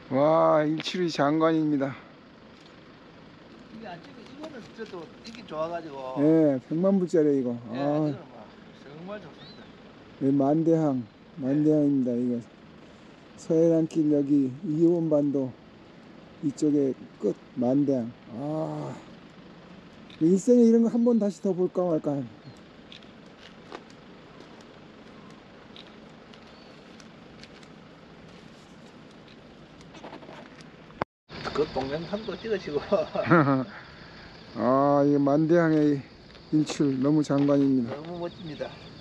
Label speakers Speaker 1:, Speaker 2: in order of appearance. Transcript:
Speaker 1: 와, 일출이 장관입니다.
Speaker 2: 이게 안 찍어 이거는 저도 이게 좋아가지고.
Speaker 1: 예, 100만 불짜리 이거.
Speaker 2: 예,
Speaker 1: 아,
Speaker 2: 이거는 뭐 정말 좋습니다.
Speaker 1: 예, 만대항입니다. 이거 서해안길 여기 이원반도 이쪽에 끝 만대항. 아, 일생에 이런 거 한 번 다시 더 볼까 말까.
Speaker 2: 그 동영상도 찍으시고.
Speaker 1: 아, 이 만대항의 일출 너무 장관입니다.
Speaker 2: 너무 멋집니다.